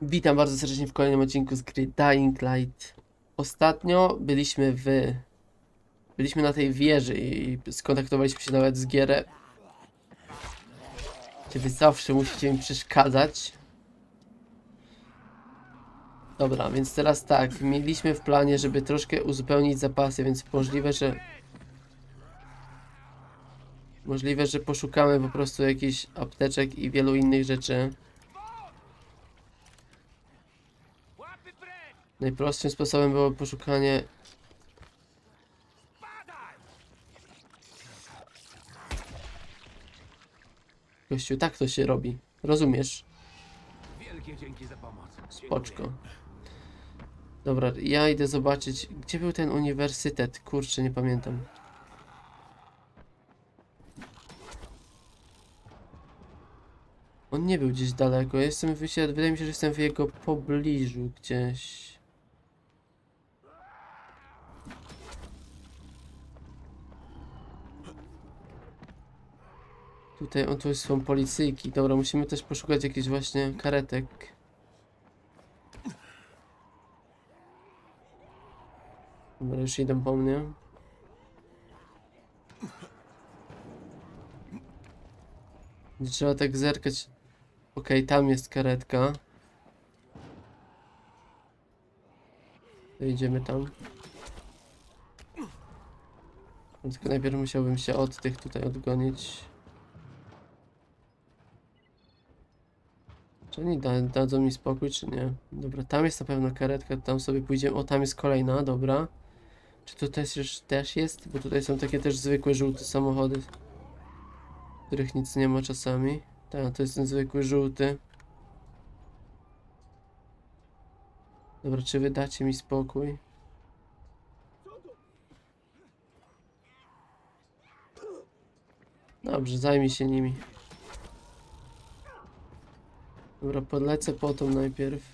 Witam bardzo serdecznie w kolejnym odcinku z gry Dying Light. Ostatnio byliśmy na tej wieży i skontaktowaliśmy się nawet z Gierę. Gdzie wy zawsze musicie mi przeszkadzać. Dobra, więc teraz tak, mieliśmy w planie, żeby troszkę uzupełnić zapasy, więc możliwe, że poszukamy po prostu jakichś apteczek i wielu innych rzeczy. Najprostszym sposobem było poszukanie... Gościu, tak to się robi. Rozumiesz? Wielkie dzięki za pomoc. Spoczko. Dobra, ja idę zobaczyć, gdzie był ten uniwersytet. Kurczę, nie pamiętam. On nie był gdzieś daleko. Wydaje mi się, że jestem w jego pobliżu gdzieś. Tutaj, tu są policyjki. Dobra, musimy też poszukać jakichś właśnie karetek. Dobra, już idą po mnie. Trzeba tak zerkać. Okej, tam jest karetka. To idziemy tam. Tylko najpierw musiałbym się od tych tutaj odgonić. Czy oni dadzą mi spokój, czy nie? Dobra, tam jest na pewno karetka, tam sobie pójdziemy. O, tam jest kolejna, dobra. Czy to też jest? Bo tutaj są takie też zwykłe żółte samochody, w których nic nie ma czasami. Tak, to jest ten zwykły żółty. Dobra, czy wy dacie mi spokój? Dobrze, zajmij się nimi. Dobra, podlecę po tą najpierw.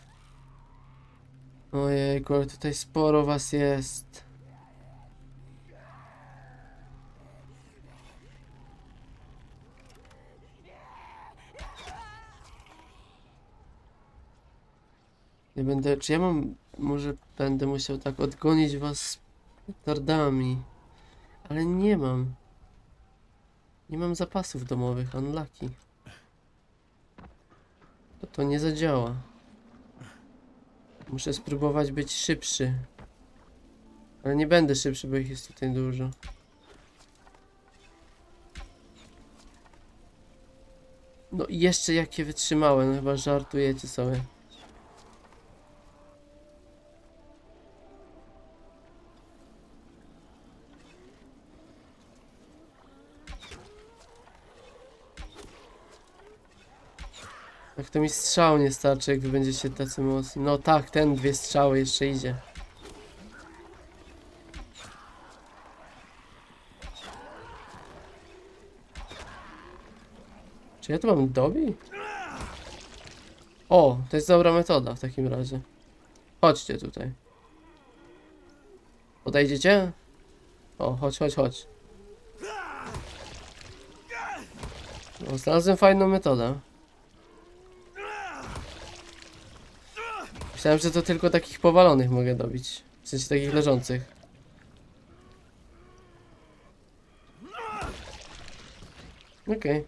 Ojejku, ale tutaj sporo was jest. Nie będę, czy ja mam, może będę musiał tak odgonić was petardami. Ale nie mam. Nie mam zapasów domowych, unlucky. To nie zadziała. Muszę spróbować być szybszy. Ale nie będę szybszy, bo ich jest tutaj dużo. No i jeszcze jakie wytrzymałem, chyba żartujecie sobie. Jak to mi strzał nie starczy, jak wy będziecie tacy mocni. No tak, ten 2 strzały jeszcze idzie. Czy ja tu mam dobi? O, to jest dobra metoda w takim razie. Chodźcie tutaj. Podejdziecie? O, chodź. O, znalazłem fajną metodę. Myślałem, że to tylko takich powalonych mogę dobić. W sensie takich leżących. Okej.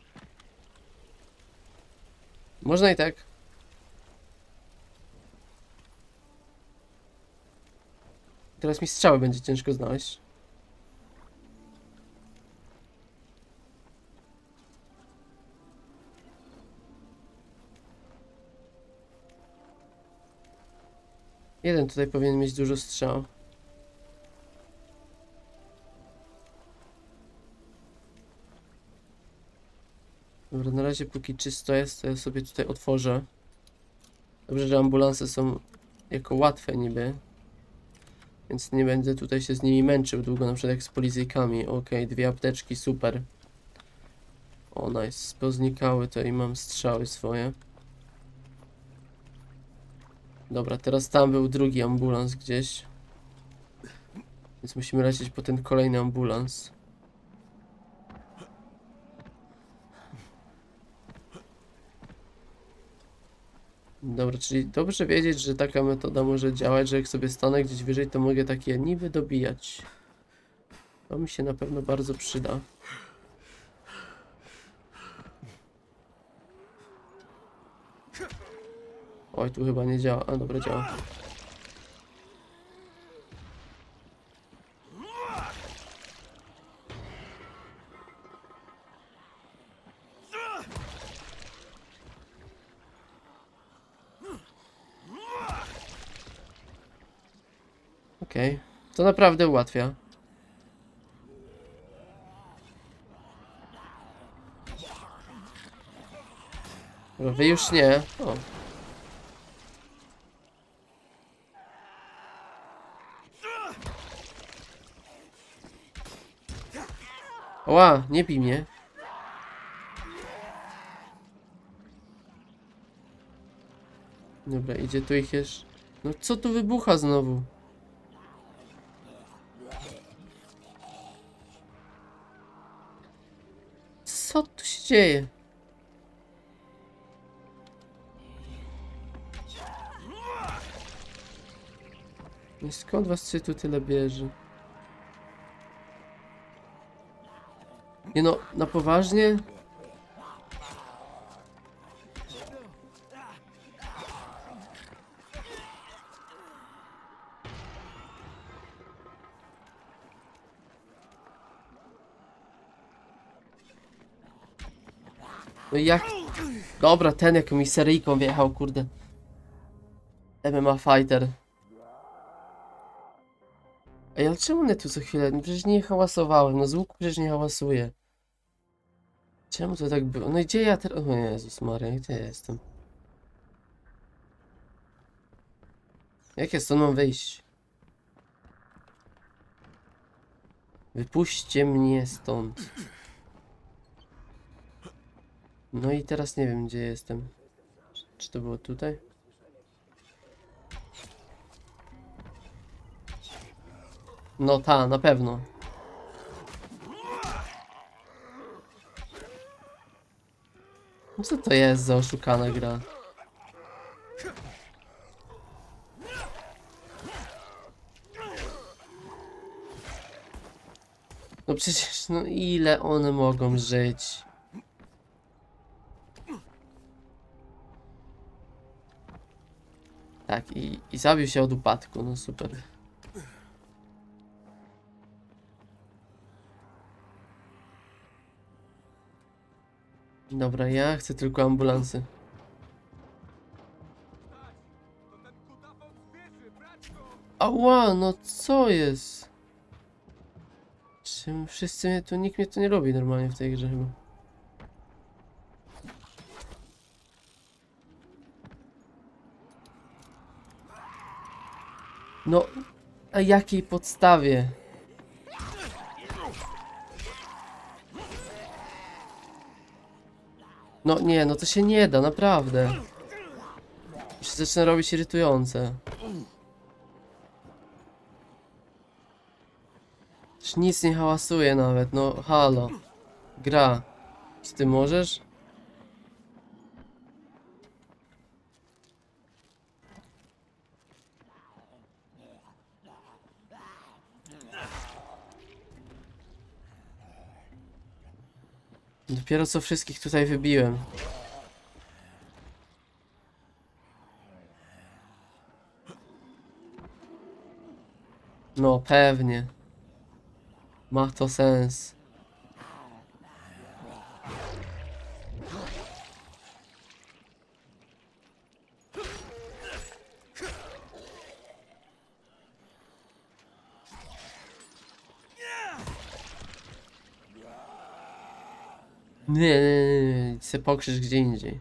Można i tak. Teraz mi strzały będzie ciężko znaleźć. Jeden tutaj powinien mieć dużo strzał. Dobra, na razie póki czysto jest, to ja sobie tutaj otworzę. Dobrze, że ambulanse są jako łatwe niby. Więc nie będę tutaj się z nimi męczył długo, na przykład jak z policyjkami. Okej, 2 apteczki, super. O, nice. Poznikały to i mam strzały swoje. Dobra, teraz tam był drugi ambulans gdzieś. Więc musimy lecieć po ten kolejny ambulans. Dobra, czyli dobrze wiedzieć, że taka metoda może działać, że jak sobie stanę gdzieś wyżej, to mogę takie niby dobijać. To mi się na pewno bardzo przyda. Oj, tu chyba nie działa. A, dobra, działa. Okej. To naprawdę ułatwia. Dobra, wy już nie. O. Ła, nie bij mnie. Dobra, idzie tu ich jeszcze. No co tu wybucha znowu? Co tu się dzieje? I skąd was się tu tyle bierze? Nie no, na poważnie? No jak? Dobra, ten jak mi seryjką wjechał, kurde. MMA Fighter. Ej, ale czemu one tu co chwilę? No przecież nie hałasowałem, no z łuku przecież nie hałasuję. Czemu to tak było? No i gdzie ja teraz? O Jezus Maria, gdzie ja jestem? Jak ja stąd mam wyjść? Wypuśćcie mnie stąd. No i teraz nie wiem, gdzie jestem. Czy to było tutaj? No ta, na pewno. No co to jest za oszukana gra? No przecież, no ile one mogą żyć? Tak, i zabił się od upadku, no super. Dobra, ja chcę tylko ambulansy. Ała, no co jest? Czym wszyscy mnie tu, nikt mnie tu nie robi normalnie w tej grze chyba. No, na jakiej podstawie? No nie, no to się nie da, naprawdę. Już się zaczyna robić irytujące. Już nic nie hałasuje nawet, no halo. Gra. Czy ty możesz? Dopiero co wszystkich tutaj wybiłem. No pewnie. Ma to sens. Nie, se pokrzycz gdzie indziej.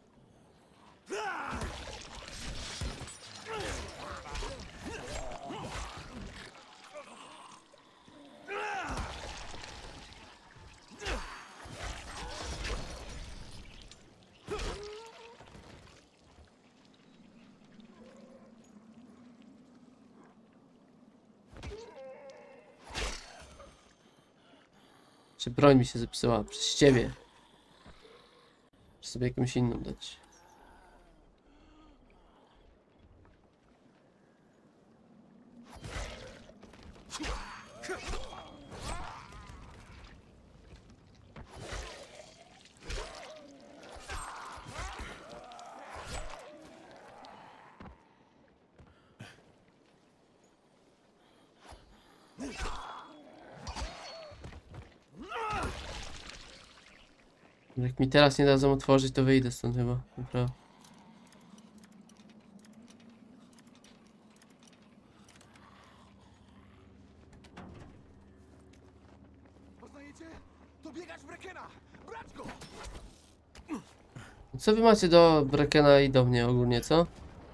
Czy broń mi się zepsuła przez ciebie? Czy sobie jakąś inną dać? Jak mi teraz nie dadzą otworzyć, to wyjdę stąd chyba. Naprawdę. Poznajecie? To biegacz Brekena! Brać go! Co wy macie do Brekena i do mnie ogólnie, co?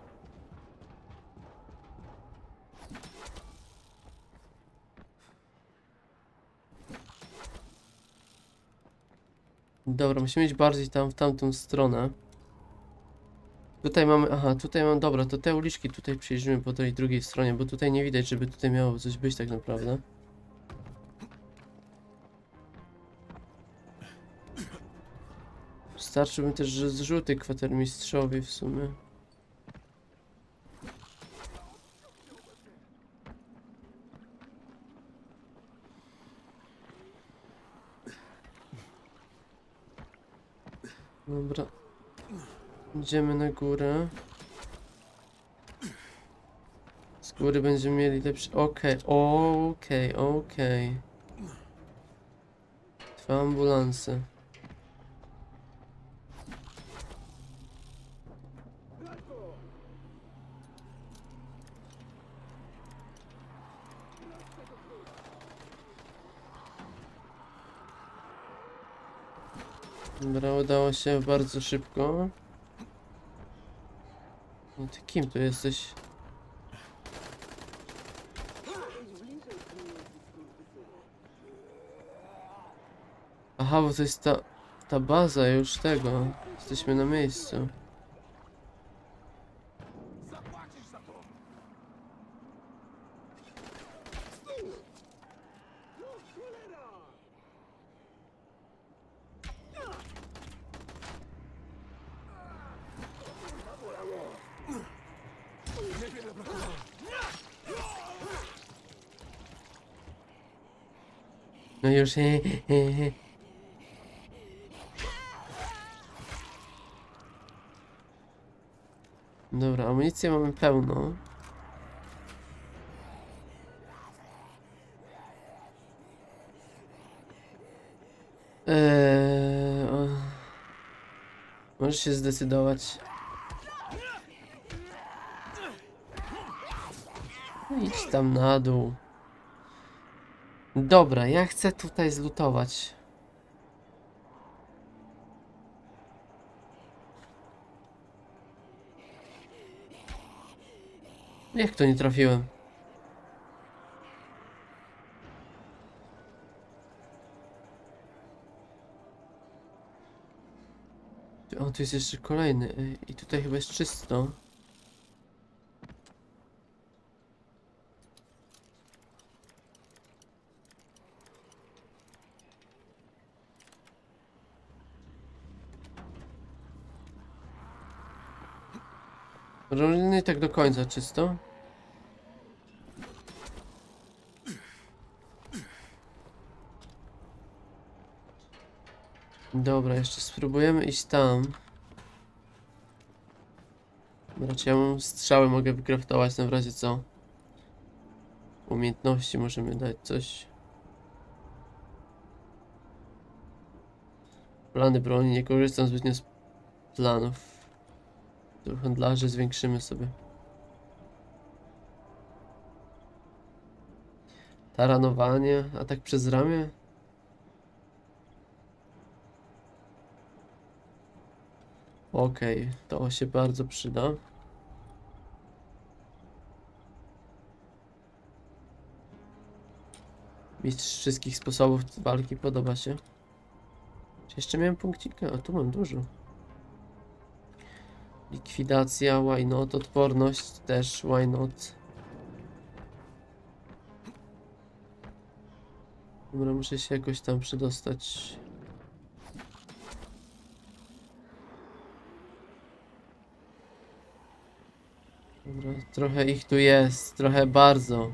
Dobra, musimy iść bardziej tam w tamtą stronę. Tutaj mamy, aha, tutaj mam, dobra, to te uliczki tutaj przyjrzymy po tej drugiej stronie, bo tutaj nie widać, żeby tutaj miało coś być tak naprawdę. Starczyłby też zrzuty kwatermistrzowi w sumie. Dobra. Idziemy na górę. Z góry będziemy mieli lepszy... Okej. Dwa ambulanse. Dobra, udało się bardzo szybko. No ty kim tu jesteś? Aha, bo to jest ta baza już tego. Jesteśmy na miejscu. Zapłacisz za to! Niewiele brakuje. No już, Dobra, amunicję mamy pełno. Możesz się zdecydować. No idź tam na dół. Dobra, ja chcę tutaj zlutować. Jak to nie trafiłem? O, tu jest jeszcze kolejny. I tutaj chyba jest czysto. Może nie tak do końca czysto. Dobra, jeszcze spróbujemy iść tam. Raczej ja mam strzały, mogę wykraftować na w razie co. Umiejętności możemy dać coś. Plany broni, nie korzystam zbytnio z planów. Tu handlarzy zwiększymy sobie. Taranowanie, atak przez ramię. Okej, to się bardzo przyda. Mistrz wszystkich sposobów walki podoba się. Czy jeszcze miałem punkcika? A tu mam dużo. Likwidacja, why not? Odporność też, why not? Dobra, muszę się jakoś tam przedostać. Dobra, trochę ich tu jest, trochę bardzo.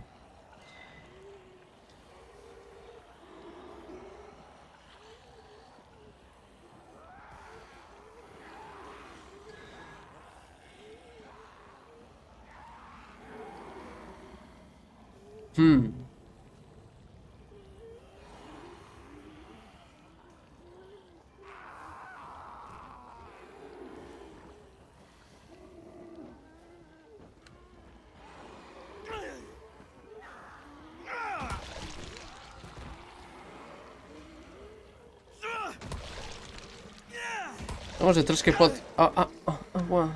Może troszkę pod... Ła.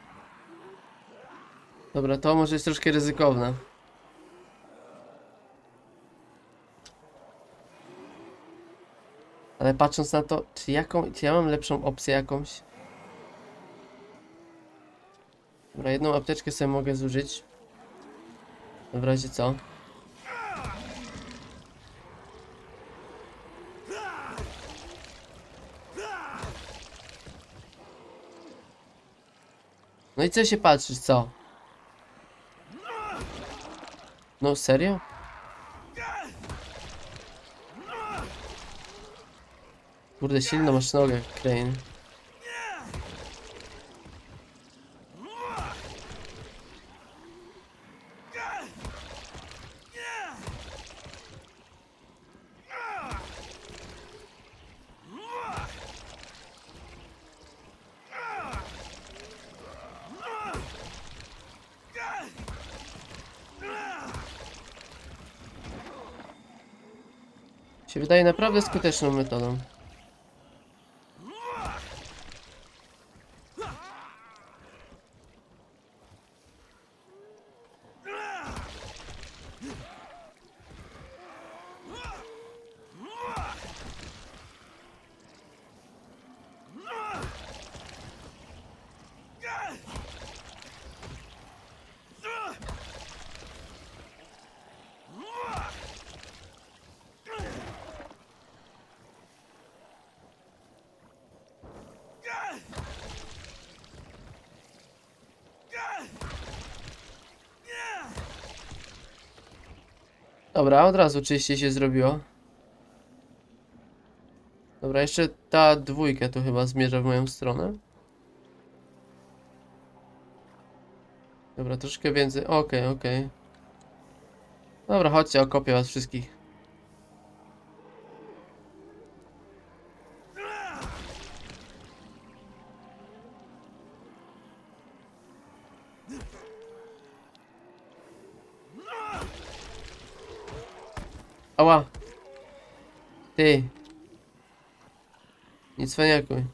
Dobra, to może jest troszkę ryzykowne. Ale patrząc na to, czy ja mam lepszą opcję jakąś? Dobra, jedną apteczkę sobie mogę zużyć. W razie co? No i co się patrzysz, co? No serio? Kurde, silno masz nogę, Crane. Się wydaje naprawdę skuteczną metodą. Dobra, od razu czyściej się zrobiło. Dobra, jeszcze ta dwójka tu chyba zmierza w moją stronę. Dobra, troszkę więcej. Okej. Dobra, chodźcie, okopię was wszystkich. Ała! Ty! Nie cwaniakuj.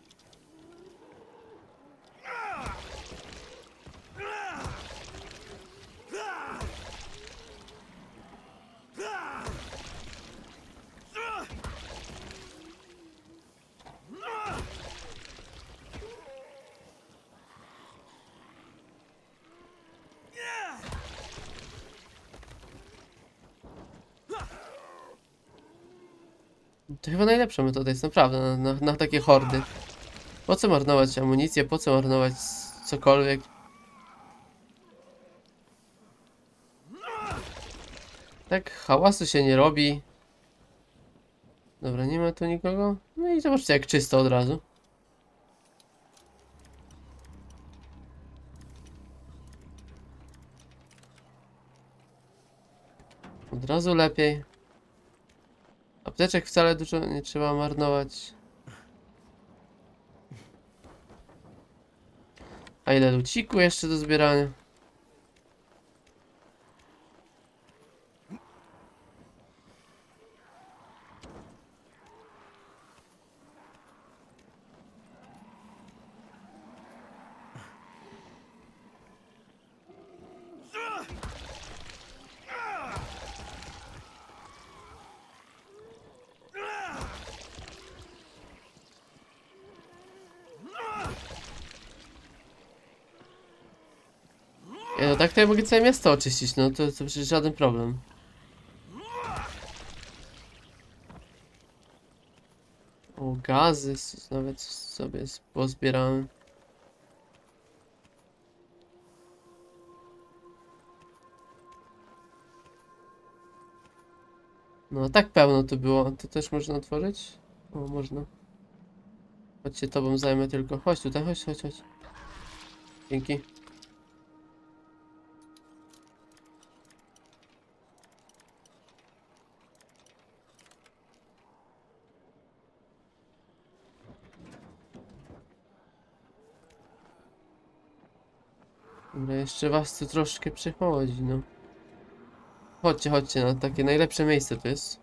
To chyba najlepsza metoda jest naprawdę na takie hordy. Po co marnować amunicję, po co marnować cokolwiek? Tak hałasu się nie robi. Dobra, nie ma tu nikogo. No i zobaczcie jak czysto od razu. Od razu lepiej. Apteczek wcale dużo nie trzeba marnować. A ile luciku jeszcze do zbierania? No tak to ja mogę całe miasto oczyścić, no to przecież żaden problem. O, gazy nawet sobie pozbierałem. No tak pełno to było. To też można otworzyć? O, można. Chodź się tobą zajmę tylko. Chodź tutaj, chodź. Dzięki. Dobra, jeszcze was tu troszkę przechodzi, no. Chodźcie, na takie najlepsze miejsce to jest.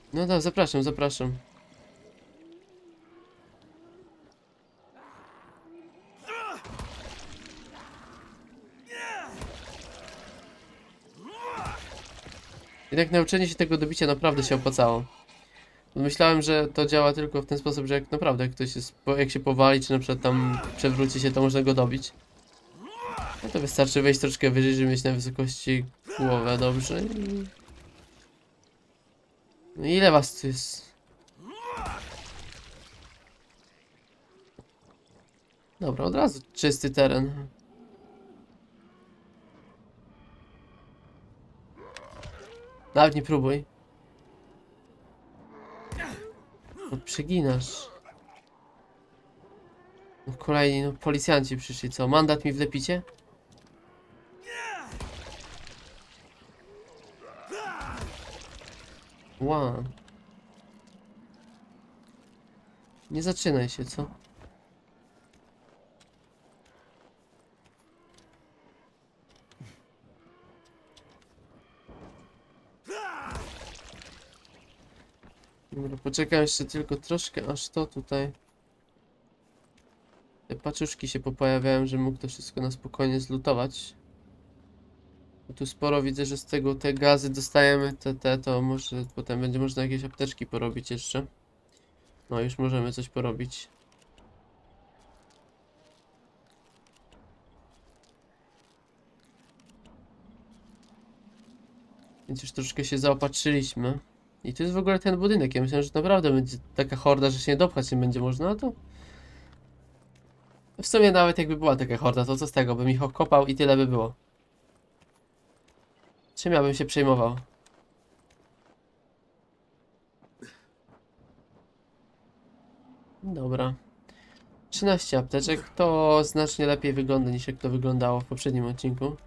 No tak, zapraszam, zapraszam. Jednak nauczenie się tego do bicia naprawdę się opłacało. Myślałem, że to działa tylko w ten sposób, że jak naprawdę jak ktoś jest, jak się powali, czy na przykład tam przewróci się, to można go dobić. No to wystarczy wejść troszkę wyżej, żeby mieć na wysokości głowę, dobrze. No i ile was tu jest? Dobra, od razu czysty teren. Nawet nie próbuj. No, przeginasz. No, kolejni, no policjanci przyszli, co? Mandat mi wlepicie? Wow. Nie zaczynaj się, co? Dobra, poczekam jeszcze tylko troszkę, aż to tutaj... Te paczuszki się popojawiają, że mógł to wszystko na spokojnie zlutować. Bo tu sporo widzę, że z tego te gazy dostajemy, to może potem będzie można jakieś apteczki porobić jeszcze. No już możemy coś porobić. Więc już troszkę się zaopatrzyliśmy. I tu jest w ogóle ten budynek. Ja myślałem, że naprawdę będzie taka horda, że się nie dopchać nie będzie można, a to... W sumie nawet jakby była taka horda, to co z tego? Bym ich okopał i tyle by było. Czym ja bym się przejmował? Dobra. 13 apteczek to znacznie lepiej wygląda niż jak to wyglądało w poprzednim odcinku.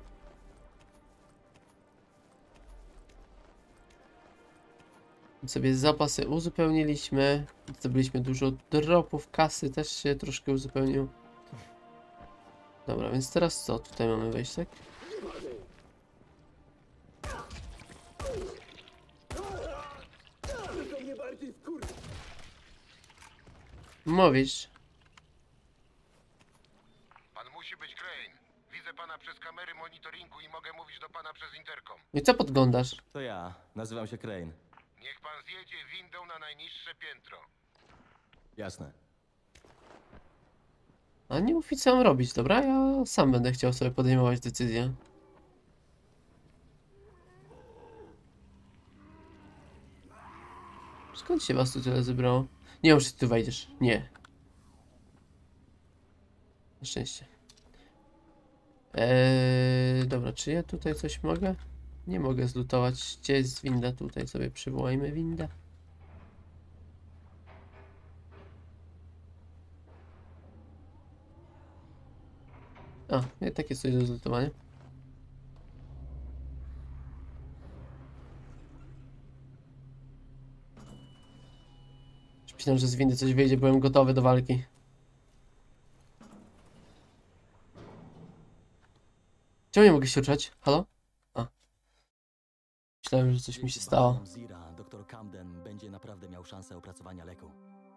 Sobie zapasy uzupełniliśmy. Zdobyliśmy dużo dropów, kasy też się troszkę uzupełnił. Dobra, więc teraz co? Tutaj mamy wejść, tak? Mówisz. Pan musi być Crane. Widzę pana przez kamery monitoringu i mogę mówić do pana przez interkom. No i co podglądasz? To ja, nazywam się Crane. Niech pan zjedzie windą na najniższe piętro. Jasne. A nie mów mi co mam robić, dobra? Ja sam będę chciał sobie podejmować decyzję. Skąd się was tu tyle zebrało? Nie wiem, czy ty tu wejdziesz. Nie. Na szczęście. Dobra, czy ja tutaj coś mogę? Nie mogę zlutować. Gdzie jest winda? Tutaj sobie przywołajmy windę. A, nie, takie coś do zlutowania. Myślałem, że z windy coś wyjdzie, byłem gotowy do walki. Czemu nie mogę się ruszać? Halo? A. Myślałem, że coś mi się stało. Zira, dr Camden będzie naprawdę miał szansę opracowania leku.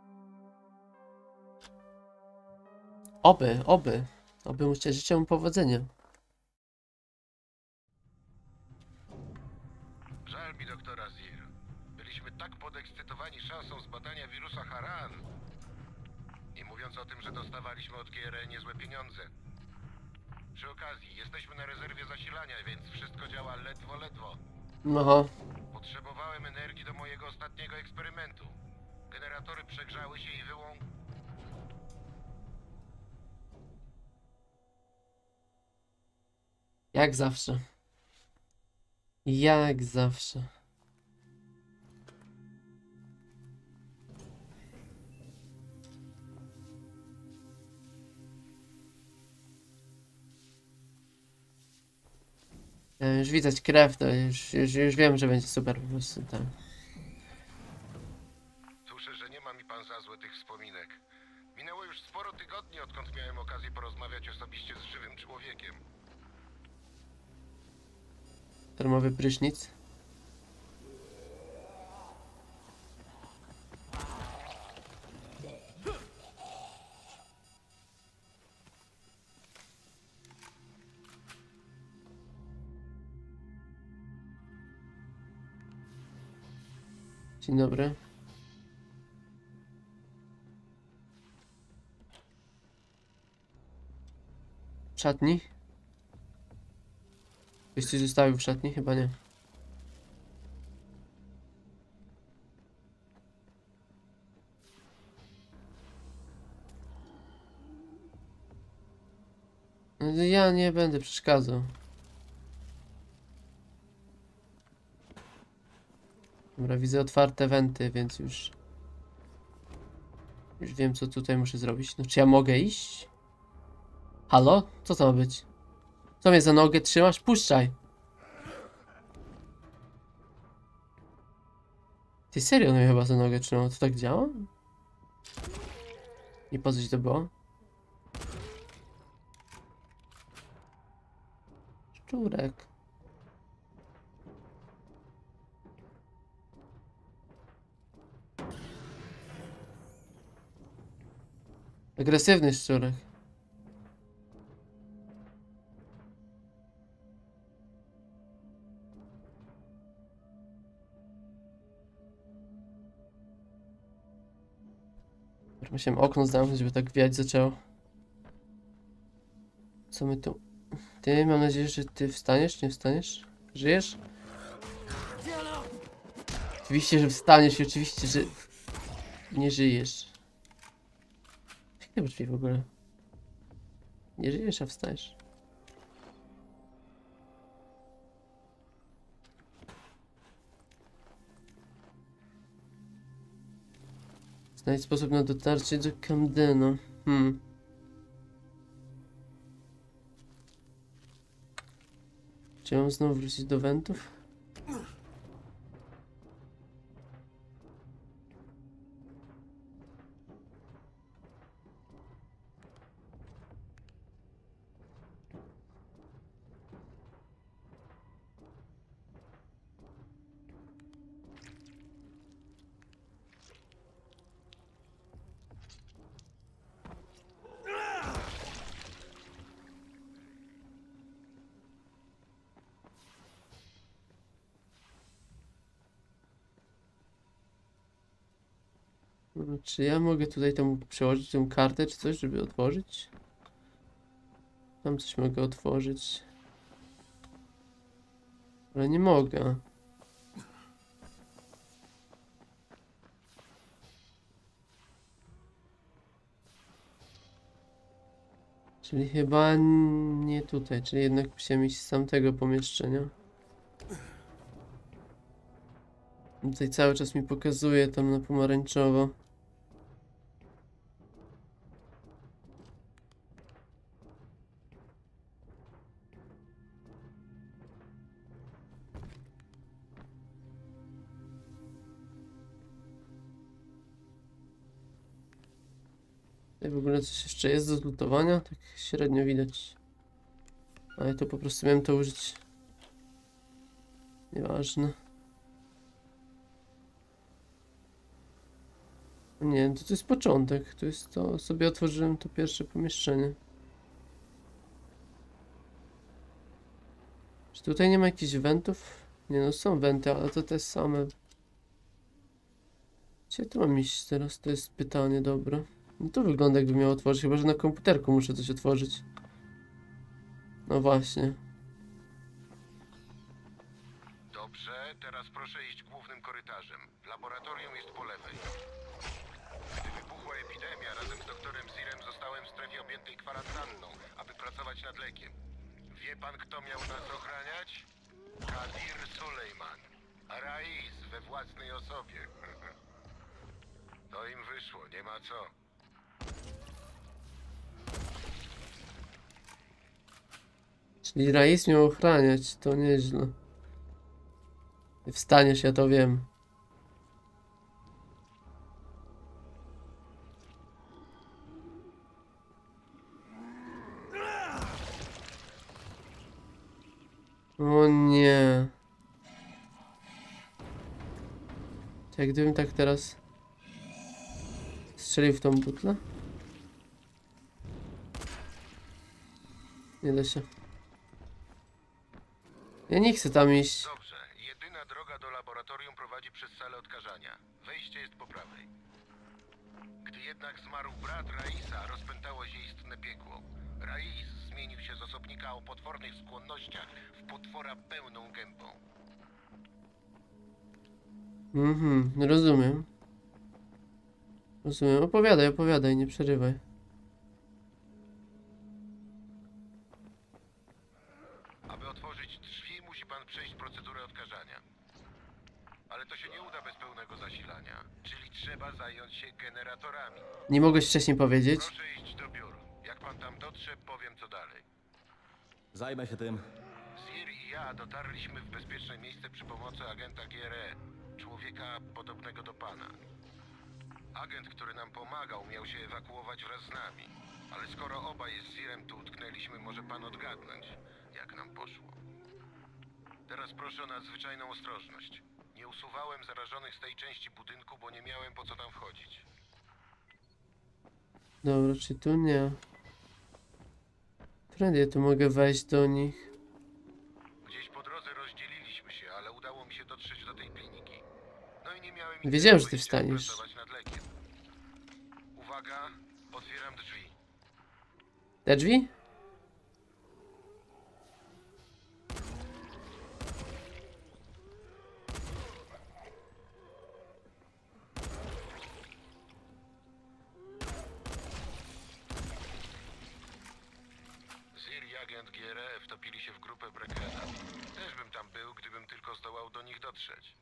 Oby, oby. Oby mu życzę mu powodzenia. Żal mi doktora Zir. Byliśmy tak podekscytowani szansą zbadania wirusa Haran. Nie mówiąc o tym, że dostawaliśmy od GRE niezłe pieniądze. Przy okazji, jesteśmy na rezerwie zasilania, więc wszystko działa ledwo. No. Potrzebowałem energii do mojego ostatniego eksperymentu. Generatory przegrzały się i Jak zawsze. Jak zawsze. Już widać krew, to już wiem, że będzie super po prostu tak. Słyszę, że nie ma mi pan za złe tych wspominek. Minęło już sporo tygodni, odkąd miałem okazję porozmawiać osobiście z żywym człowiekiem. Termowy prysznic. Dzień dobry. W szatni? Ktoś coś zostawił w szatni? Chyba nie. No, ja nie będę przeszkadzał. Dobra, widzę otwarte wenty, więc już wiem, co tutaj muszę zrobić. No, czy ja mogę iść? Halo? Co to ma być? Co mnie za nogę trzymasz? Puszczaj! Ty serio mnie chyba za nogę trzymał? To tak działa? I po co ci to było? Szczurek. Agresywny szczurek. Musiałem okno zamknąć, żeby tak wiać zaczęło. Co my tu... Ty, mam nadzieję, że ty wstaniesz, nie wstaniesz? Żyjesz? Oczywiście, że wstaniesz i oczywiście, że... nie żyjesz. Jakie drzwi w ogóle? Nie żyjesz, a wstajesz. Znajdź sposób na dotarcie do Camdena. Czy mam znowu wrócić do wentów? Czy ja mogę tutaj temu przełożyć tę kartę czy coś, żeby otworzyć? Tam coś mogę otworzyć. Ale nie mogę. Czyli chyba nie tutaj, czyli jednak musiałem iść z tamtego pomieszczenia. Tutaj cały czas mi pokazuje tam na pomarańczowo. Tutaj w ogóle coś jeszcze jest do zlutowania? Tak średnio widać. Ale to po prostu miałem to użyć. Nieważne. Nie, to jest początek. To jest to, sobie otworzyłem to pierwsze pomieszczenie. Czy tutaj nie ma jakichś wentów? Nie no, są wenty, ale to te same. Gdzie tu mam iść teraz? To jest pytanie, dobra. No to wygląda jakby miał otworzyć, chyba że na komputerku muszę coś otworzyć. No właśnie. Dobrze, teraz proszę iść głównym korytarzem. Laboratorium jest po lewej. Gdy wybuchła epidemia, razem z doktorem Zirem zostałem w strefie objętej kwarantanną, aby pracować nad lekiem. Wie pan, kto miał nas ochraniać? Kadir Sulejman. Rais we własnej osobie. To im wyszło, nie ma co. Czyli Rais miał ochraniać, to nieźle. Ty wstaniesz, ja to wiem. O nie. Jak gdybym tak teraz strzelił w tą butlę? Nie da się. Ja nie chcę tam iść. Dobrze, jedyna droga do laboratorium prowadzi przez salę odkażania. Wejście jest po prawej. Gdy jednak zmarł brat Raisa, rozpętało się istne piekło. Rais zmienił się z osobnika o potwornych skłonnościach w potwora pełną gębą. Rozumiem. Rozumiem. Opowiadaj, nie przerywaj. Aby otworzyć drzwi, musi pan przejść procedurę odkażania. Ale to się nie uda bez pełnego zasilania, czyli trzeba zająć się generatorami. Nie mogłeś wcześniej powiedzieć? Proszę iść do biur. Jak pan tam dotrze, powiem co dalej. Zajmę się tym. Zir i ja dotarliśmy w bezpieczne miejsce przy pomocy agenta GRE, człowieka podobnego do pana. Agent, który nam pomagał, miał się ewakuować wraz z nami. Ale skoro obaj z Zirem tu utknęliśmy, może pan odgadnąć, jak nam poszło. Teraz proszę o nadzwyczajną ostrożność. Nie usuwałem zarażonych z tej części budynku, bo nie miałem po co tam wchodzić. Dobra, czy tu nie? Którędy ja tu mogę wejść do nich? Gdzieś po drodze rozdzieliliśmy się, ale udało mi się dotrzeć do tej kliniki. No i nie miałem Wiedziałem, że ty wyjścia, jak wstaniesz. pracować nad lekiem. Uwaga, otwieram drzwi. Te drzwi? Zir i agent GRE wtopili się w grupę Brekena. Też bym tam był, gdybym tylko zdołał do nich dotrzeć.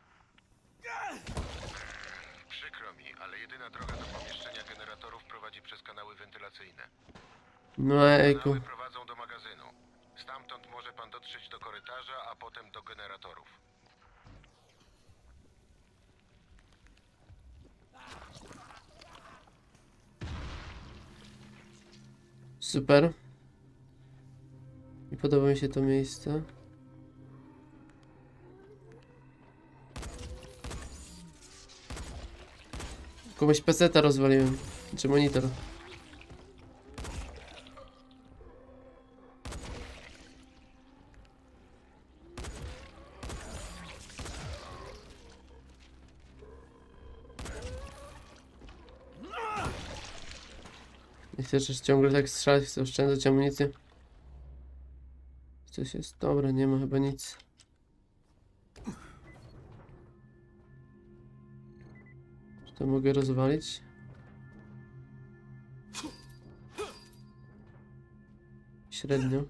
Przykro mi, ale jedyna droga do pomieszczenia generatorów prowadzi przez kanały wentylacyjne. No ejku. Kanały prowadzą do magazynu. Stamtąd może pan dotrzeć do korytarza, a potem do generatorów. Super. I podoba mi się to miejsce. Komuś peceta rozwaliłem. Czy monitor. Nie chcesz ciągle tak strzelać, chcę oszczędzać amunicję. Coś jest? Dobra, nie ma chyba nic. Czy to mogę rozwalić? Średnio.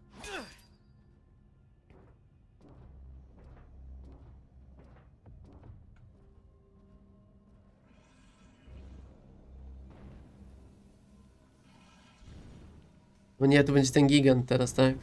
O nie, to będzie ten gigant teraz, tak?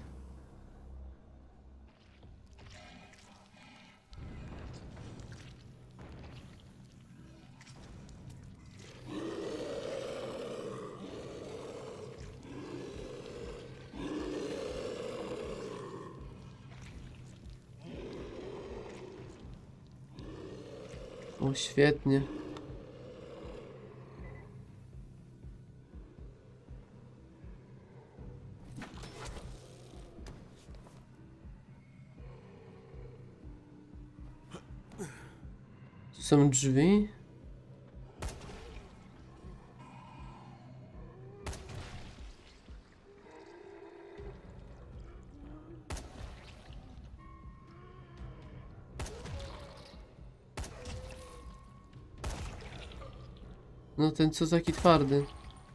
O, świetnie. Tu są drzwi. No ten co taki twardy.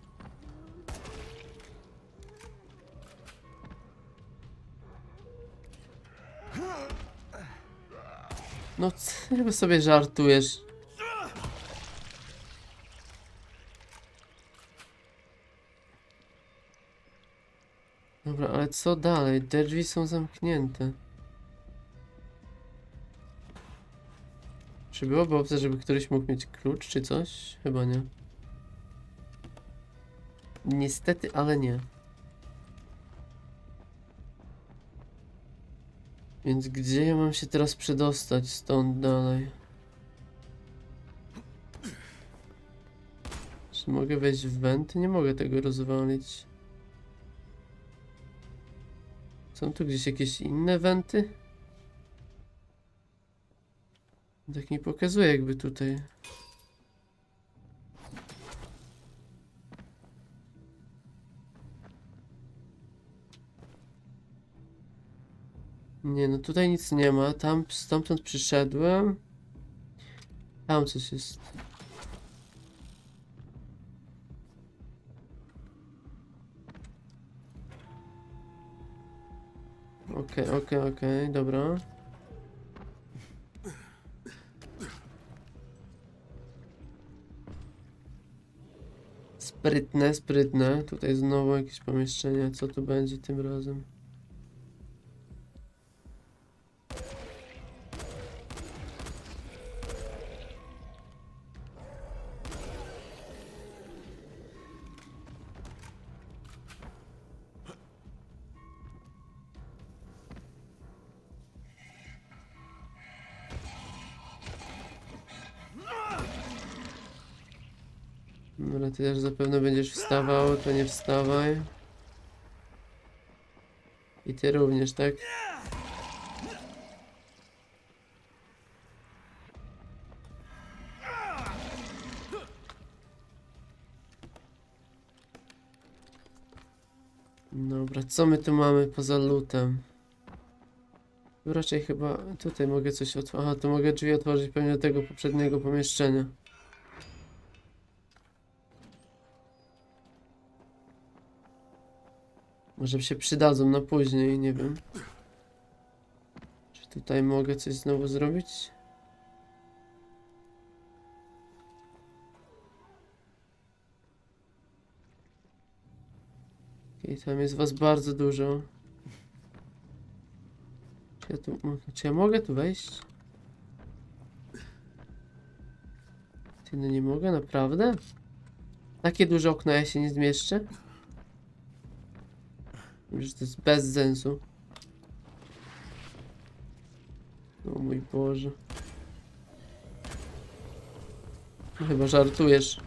No chyba sobie żartujesz. Dobra, ale co dalej? Te drzwi są zamknięte. Czy byłoby opcja, żeby któryś mógł mieć klucz czy coś? Chyba nie. Niestety, ale nie. Więc gdzie ja mam się teraz przedostać stąd dalej? Czy mogę wejść w wenty? Nie mogę tego rozwalić. Są tu gdzieś jakieś inne wenty? Tak mi pokazuje jakby tutaj. Nie, no tutaj nic nie ma. Tam, stamtąd przyszedłem. Tam coś jest. Okej, dobra. Sprytne. Tutaj znowu jakieś pomieszczenie. Co tu będzie tym razem? Dobra, ty też zapewne będziesz wstawał, to nie wstawaj. I ty również, tak? Dobra, co my tu mamy poza lootem? Tu raczej chyba tutaj mogę coś otworzyć. Aha, tu mogę drzwi otworzyć pewnie do tego poprzedniego pomieszczenia. Może się przydadzą na później, nie wiem. Czy tutaj mogę coś znowu zrobić? Okej, tam jest was bardzo dużo. Czy ja mogę tu wejść? Ty, no nie mogę, naprawdę? Takie duże okno, ja się nie zmieszczę? Że to jest bez sensu. O mój Boże. No chyba żartujesz.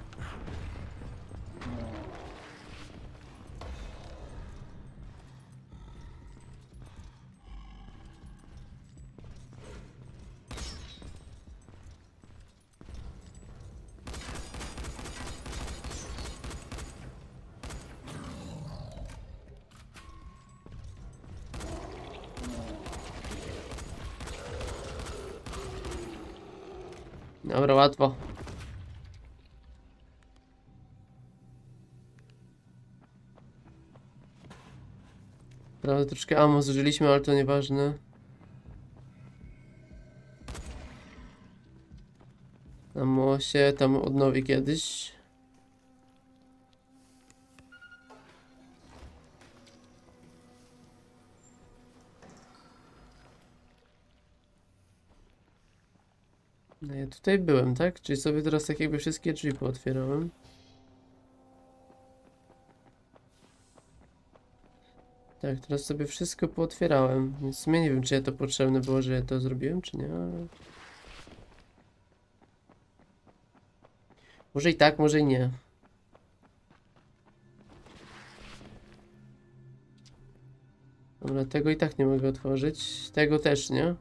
Dobra, łatwo. Prawda, troszkę ammo zużyliśmy, ale to nieważne. Ammo się tam odnowi kiedyś. No ja tutaj byłem, tak? Czyli sobie teraz tak jakby wszystkie drzwi pootwierałem. Tak, teraz sobie wszystko pootwierałem, więc w sumie nie wiem, czy ja to potrzebne było, że ja to zrobiłem, czy nie, ale... Może i tak, może i nie. Dobra, tego i tak nie mogę otworzyć, tego też nie.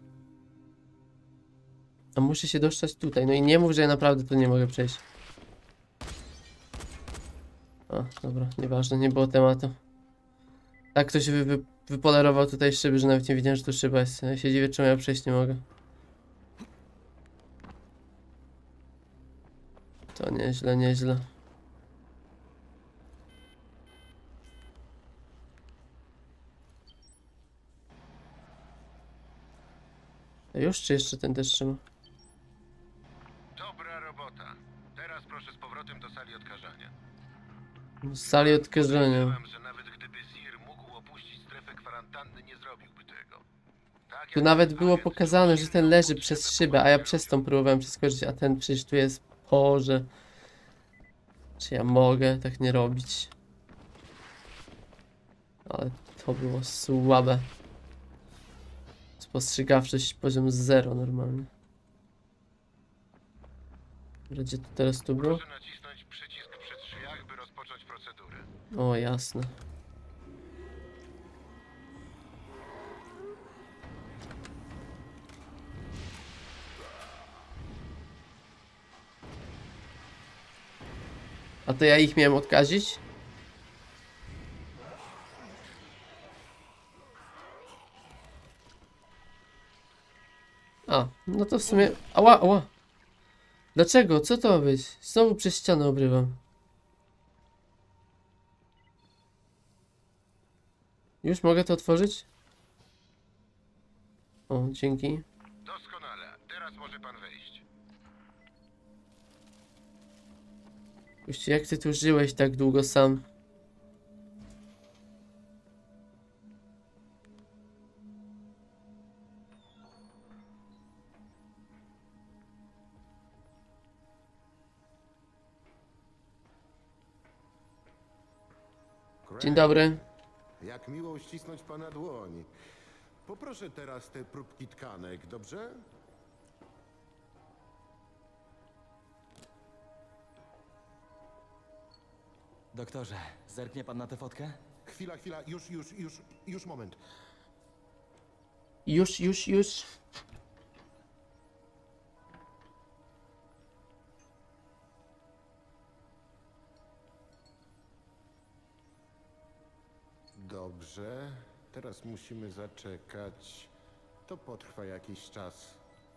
A muszę się dostać tutaj, no i nie mów, że ja naprawdę tu nie mogę przejść. A, dobra, nieważne, nie było tematu. Tak ktoś wypolerował tutaj szyby, że nawet nie wiedziałem, że tu szyba jest. Ja się dziwię, czemu ja przejść nie mogę. To nieźle. A już, czy jeszcze ten też trzyma? Dobra robota. Teraz proszę z powrotem do sali odkażania. Z sali odkażania. Podejrzewam, że nawet gdyby Zir mógł opuścić strefę kwarantanny, nie zrobiłby tego. Tak Tu jak nawet było agent pokazane, że ten leży potrzebę przez szybę, a ja przez tą próbowałem przeskoczyć, a ten przecież tu jest. Boże. Czy ja mogę tak nie robić? Ale to było słabe. Spostrzegawczość poziom 0 normalnie. Gdzie to teraz tu było? Proszę nacisnąć przycisk przy drzwiach, by rozpocząć procedurę. O, jasne. A to ja ich miałem odkazić? A, no to w sumie... Ała, ała! Dlaczego? Co to ma być? Znowu przez ścianę obrywam. Już mogę to otworzyć? O, dzięki. Doskonale. Teraz może pan wejść. Gościu, jak ty tu żyłeś tak długo sam? Dzień dobry. Jak miło uścisnąć pana dłoń. Poproszę teraz te próbki tkanek, dobrze? Doktorze, zerknie pan na tę fotkę? Chwila, już moment. Już. Dobrze, teraz musimy zaczekać. To potrwa jakiś czas.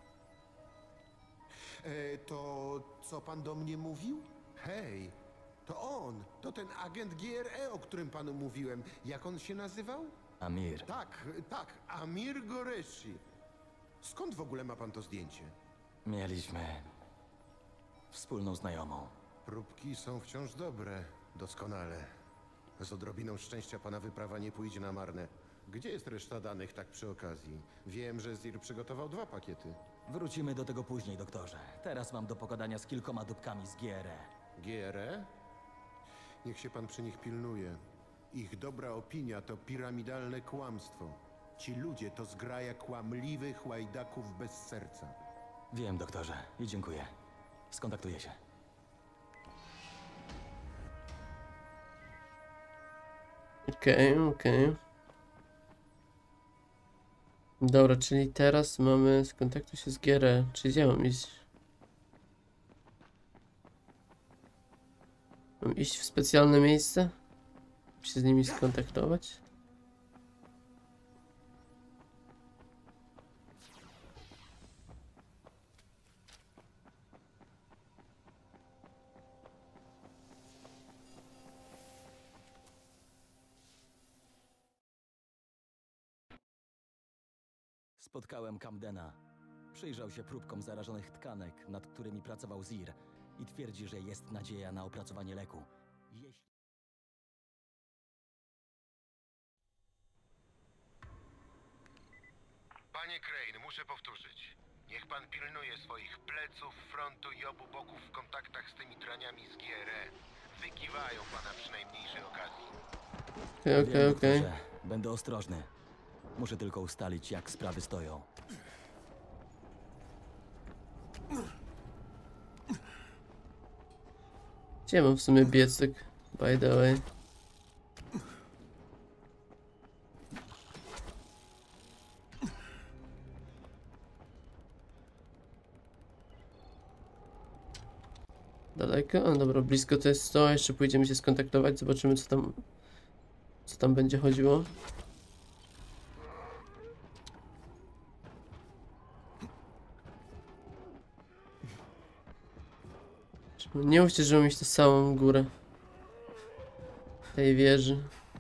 To co pan do mnie mówił? Hej, to on, to ten agent GRE, o którym panu mówiłem. Jak on się nazywał? Amir. Tak, Amir Goreshi. Skąd w ogóle ma pan to zdjęcie? Mieliśmy wspólną znajomą. Próbki są wciąż dobre, doskonale. Z odrobiną szczęścia pana wyprawa nie pójdzie na marne. Gdzie jest reszta danych tak przy okazji? Wiem, że Zir przygotował 2 pakiety. Wrócimy do tego później, doktorze. Teraz mam do pogadania z kilkoma dupkami z GRE. GRE? Niech się pan przy nich pilnuje. Ich dobra opinia to piramidalne kłamstwo. Ci ludzie to zgraja kłamliwych łajdaków bez serca. Wiem, doktorze, i dziękuję. Skontaktuję się. Okej. Dobra, czyli teraz mamy skontaktuj się z GRE. Czyli gdzie mam iść? Mam iść w specjalne miejsce? Się z nimi skontaktować? Spotkałem Camdena. Przyjrzał się próbkom zarażonych tkanek, nad którymi pracował Zir i twierdzi, że jest nadzieja na opracowanie leku. Jeśli... Panie Crane, muszę powtórzyć. Niech pan pilnuje swoich pleców, frontu i obu boków w kontaktach z tymi draniami z GRE. Wykiwają pana przy najmniejszej okazji. Wiem, Okej. doktorze. Będę ostrożny. Muszę tylko ustalić, jak sprawy stoją. Gdzie mam w sumie biec tak, by the way? Daleko? A dobra, blisko to jest to. Jeszcze pójdziemy się skontaktować, zobaczymy co tam będzie chodziło. Nie mówcie, że mam iść na samą górę tej wieży.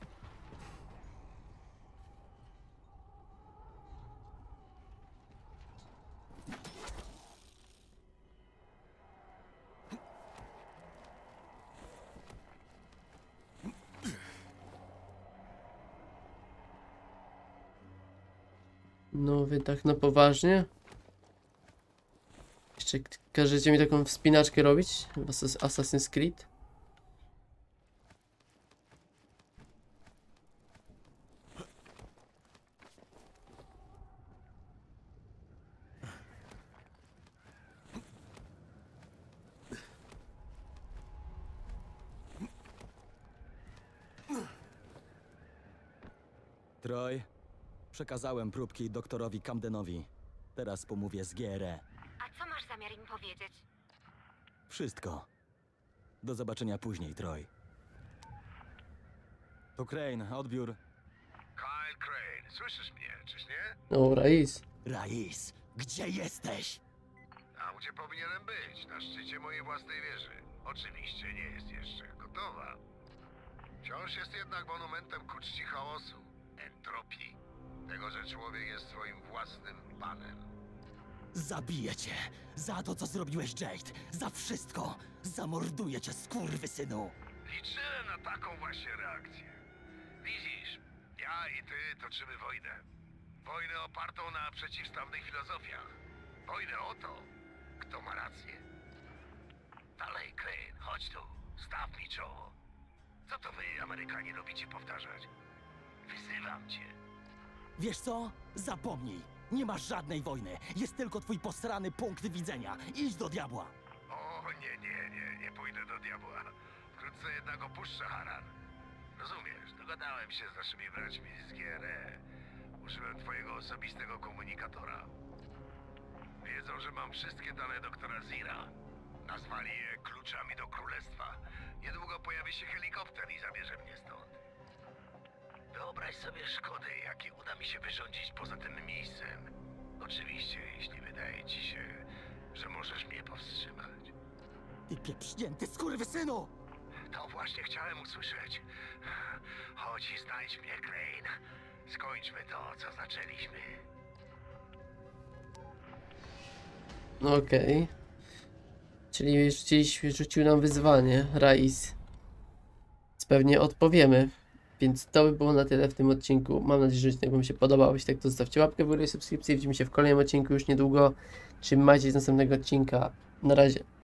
No wy tak na poważnie? Jeszcze każecie mi taką wspinaczkę robić w Assassin's Creed? Troy, przekazałem próbki doktorowi Camdenowi. Teraz pomówię z GRE. A co masz zamiar im powiedzieć? Wszystko. Do zobaczenia później, Troy. To Crane, odbiór. Kyle Crane, słyszysz mnie, czyż nie? No, Rais. Rais, gdzie jesteś? Tam, gdzie powinienem być, na szczycie mojej własnej wieży. Oczywiście nie jest jeszcze gotowa. Wciąż jest jednak monumentem ku czci chaosu, entropii. Tego, że człowiek jest swoim własnym panem. Zabiję cię! Za to, co zrobiłeś, Jade! Za wszystko! Zamorduję cię, skurwysynu! Liczyłem na taką właśnie reakcję. Widzisz, ja i ty toczymy wojnę. Wojnę opartą na przeciwstawnych filozofiach. Wojnę o to, kto ma rację. Dalej, Crane, chodź tu. Staw mi czoło. Co to wy, Amerykanie, lubicie powtarzać? Wyzywam cię. Wiesz co? Zapomnij! Nie masz żadnej wojny! Jest tylko twój posrany punkt widzenia! Idź do diabła! O, nie pójdę do diabła. Wkrótce jednak opuszczę Haran. Rozumiesz, dogadałem się z naszymi braćmi z GRE. Użyłem twojego osobistego komunikatora. Wiedzą, że mam wszystkie dane doktora Zira. Nazwali je kluczami do królestwa. Niedługo pojawi się helikopter i zabierze mnie stąd. Wyobraź sobie szkody, jakie uda mi się wyrządzić poza tym miejscem. Oczywiście, jeśli wydaje ci się, że możesz mnie powstrzymać. Ty pieprznięty skurwysynu! To właśnie chciałem usłyszeć. Chodź i znajdź mnie, Crane. Skończmy to, co zaczęliśmy. No okej. Czyli rzucił nam wyzwanie, Rais. Więc pewnie odpowiemy. Więc to by było na tyle w tym odcinku. Mam nadzieję, że odcinek wam się podobał. Jeśli tak, to zostawcie łapkę w górę i subskrypcję. Widzimy się w kolejnym odcinku już niedługo. Trzymajcie się z następnego odcinka. Na razie.